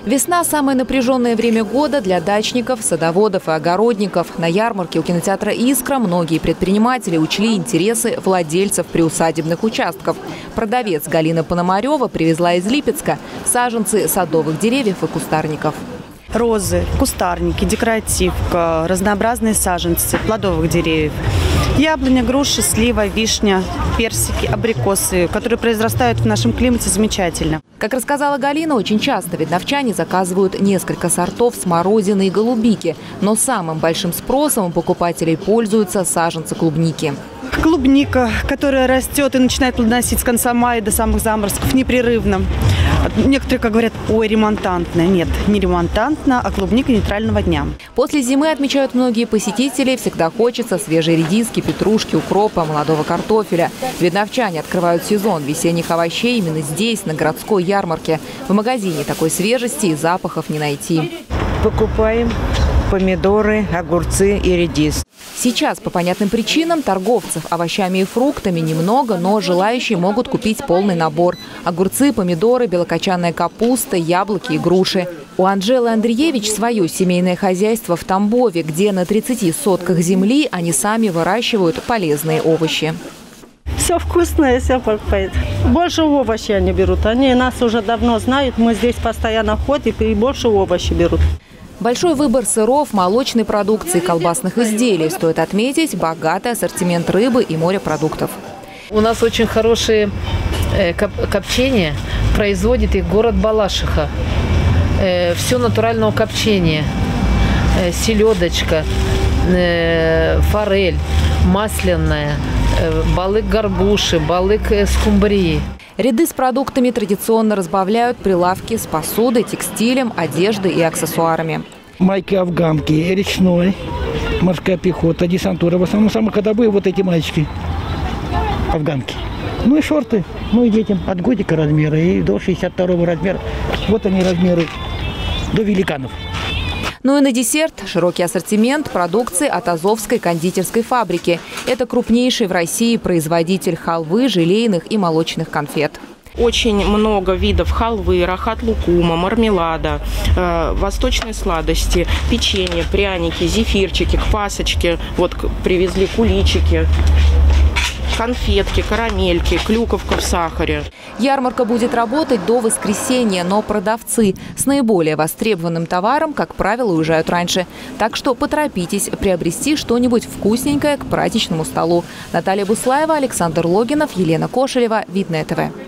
Весна – самое напряженное время года для дачников, садоводов и огородников. На ярмарке у кинотеатра «Искра» многие предприниматели учли интересы владельцев приусадебных участков. Продавец Галина Пономарева привезла из Липецка саженцы садовых деревьев и кустарников. Розы, кустарники, декоративка, разнообразные саженцы плодовых деревьев. Яблоня, груши, слива, вишня, персики, абрикосы, которые произрастают в нашем климате замечательно. Как рассказала Галина, очень часто видновчане заказывают несколько сортов смородины и голубики. Но самым большим спросом у покупателей пользуются саженцы клубники. Клубника, которая растет и начинает плодоносить с конца мая до самых заморозков непрерывно. Некоторые, как говорят, ой, ремонтантная. Нет, не ремонтантная, а клубника нейтрального дня. После зимы, отмечают многие посетители, всегда хочется свежей редиски, петрушки, укропа, молодого картофеля. Видновчане открывают сезон весенних овощей именно здесь, на городской ярмарке. В магазине такой свежести и запахов не найти. Покупаем помидоры, огурцы и редис. Сейчас по понятным причинам торговцев овощами и фруктами немного, но желающие могут купить полный набор. Огурцы, помидоры, белокочанная капуста, яблоки и груши. У Анжелы Андреевич свое семейное хозяйство в Тамбове, где на 30 сотках земли они сами выращивают полезные овощи. Все вкусное, все покупают. Больше овощей они берут. Они нас уже давно знают, мы здесь постоянно ходим и больше овощей берут. Большой выбор сыров, молочной продукции, колбасных изделий. Стоит отметить богатый ассортимент рыбы и морепродуктов. У нас очень хорошие копчения. Производит их город Балашиха. Все натурального копчения. Селедочка, форель, масляная, балык горбуши, балык скумбрии. Ряды с продуктами традиционно разбавляют прилавки с посудой, текстилем, одеждой и аксессуарами. Майки-афганки, речной, морская пехота, десантура. В основном самые ходовые вот эти мальчики, афганки. Ну и шорты, ну и детям от годика размера и до 62 размера. Вот они размеры до великанов. Ну и на десерт широкий ассортимент продукции от Азовской кондитерской фабрики. Это крупнейший в России производитель халвы, желейных и молочных конфет. Очень много видов халвы, рахат-лукума, мармелада, восточные сладости, печенье, пряники, зефирчики, квасочки. Вот привезли куличики, конфетки, карамельки, клюковка в сахаре. Ярмарка будет работать до воскресенья, но продавцы с наиболее востребованным товаром, как правило, уезжают раньше. Так что поторопитесь приобрести что-нибудь вкусненькое к праздничному столу. Наталья Буслаева, Александр Логинов, Елена Кошелева, Видное ТВ.